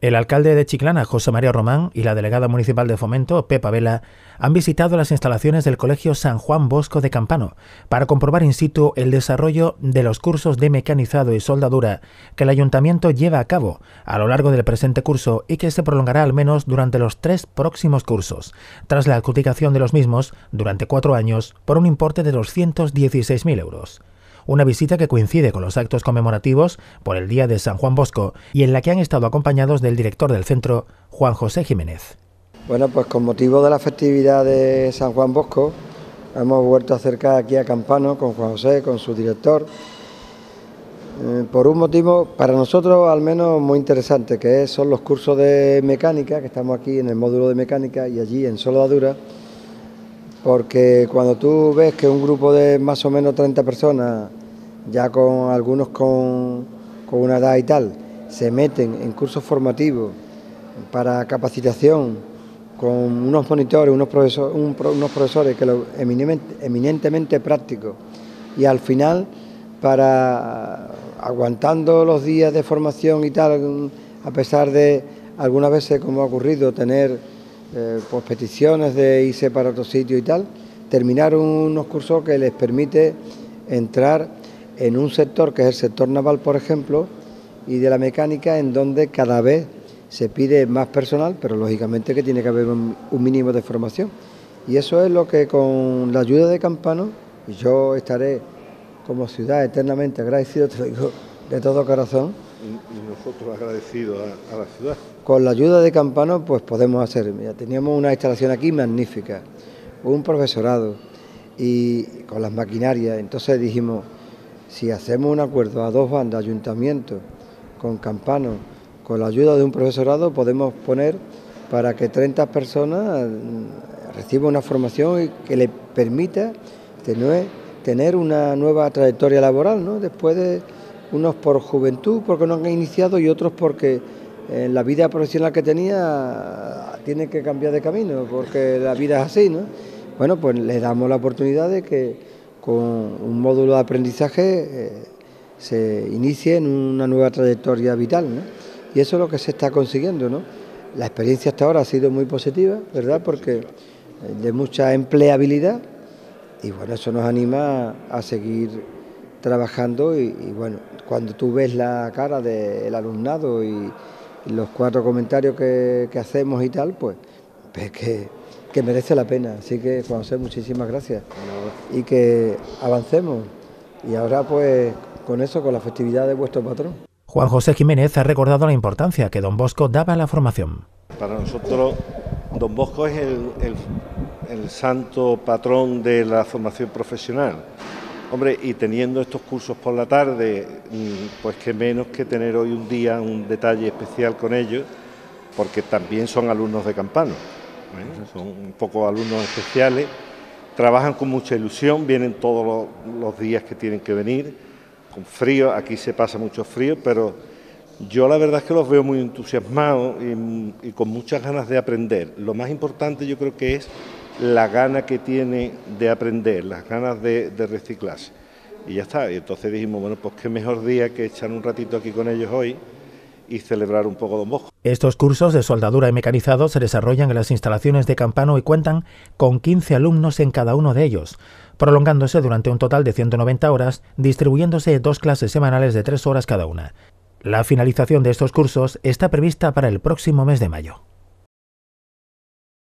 El alcalde de Chiclana, José María Román, y la delegada municipal de Fomento, Pepa Vela, han visitado las instalaciones del Colegio San Juan Bosco de Campano para comprobar in situ el desarrollo de los cursos de mecanizado y soldadura que el ayuntamiento lleva a cabo a lo largo del presente curso y que se prolongará al menos durante los 3 próximos cursos, tras la adjudicación de los mismos durante 4 años por un importe de 216.000 euros. Una visita que coincide con los actos conmemorativos por el Día de San Juan Bosco y en la que han estado acompañados del director del centro, Juan José Jiménez. Bueno, pues con motivo de la festividad de San Juan Bosco, hemos vuelto a acercar aquí a Campano con Juan José, con su director, por un motivo para nosotros al menos muy interesante, que son los cursos de mecánica, que estamos aquí en el módulo de mecánica y allí en soldadura. Porque cuando tú ves que un grupo de más o menos 30 personas, ya con algunos con una edad y tal, se meten en cursos formativos para capacitación con unos monitores, unos profesores que lo eminentemente prácticos, y al final, para aguantando los días de formación y tal, a pesar de algunas veces, como ha ocurrido, tener pues peticiones de irse para otro sitio y tal, terminaron unos cursos que les permite entrar en un sector que es el sector naval, por ejemplo, y de la mecánica, en donde cada vez se pide más personal, pero lógicamente que tiene que haber un mínimo de formación. Y eso es lo que con la ayuda de Campano, y yo estaré como ciudad eternamente agradecido, te lo digo de todo corazón. Y nosotros agradecidos a la ciudad. Con la ayuda de Campano pues podemos hacer, mira, teníamos una instalación aquí magnífica, un profesorado y con las maquinarias. Entonces dijimos, si hacemos un acuerdo a 2 bandas, ayuntamiento con Campano, con la ayuda de un profesorado, podemos poner para que 30 personas reciban una formación y que les permita tener una nueva trayectoria laboral, ¿no? Después de unos por juventud, porque no han iniciado, y otros porque en la vida profesional que tenía tiene que cambiar de camino, porque la vida es así, ¿no? Bueno, pues les damos la oportunidad de que con un módulo de aprendizaje se inicie en una nueva trayectoria vital, ¿no? Y eso es lo que se está consiguiendo, ¿no? La experiencia hasta ahora ha sido muy positiva, ¿verdad? Porque de mucha empleabilidad, y bueno, eso nos anima a seguir trabajando y bueno, cuando tú ves la cara del alumnado y los 4 comentarios que hacemos y tal, pues ves que merece la pena. Así que, Juan José, muchísimas gracias y que avancemos. Y ahora pues con eso, con la festividad de vuestro patrón. Juan José Jiménez ha recordado la importancia que Don Bosco daba a la formación. Para nosotros, Don Bosco es el santo patrón de la formación profesional. Hombre, y teniendo estos cursos por la tarde, pues qué menos que tener hoy un día un detalle especial con ellos, porque también son alumnos de Campano, ¿eh? Son un poco alumnos especiales, trabajan con mucha ilusión, vienen todos los días que tienen que venir, con frío, aquí se pasa mucho frío, pero yo la verdad es que los veo muy entusiasmados y con muchas ganas de aprender. Lo más importante yo creo que es la gana que tiene de aprender, las ganas de reciclarse. Y ya está, y entonces dijimos, bueno, pues qué mejor día que echar un ratito aquí con ellos hoy y celebrar un poco Don Bosco. Estos cursos de soldadura y mecanizado se desarrollan en las instalaciones de Campano y cuentan con 15 alumnos en cada uno de ellos, prolongándose durante un total de 190 horas, distribuyéndose 2 clases semanales de 3 horas cada una. La finalización de estos cursos está prevista para el próximo mes de mayo.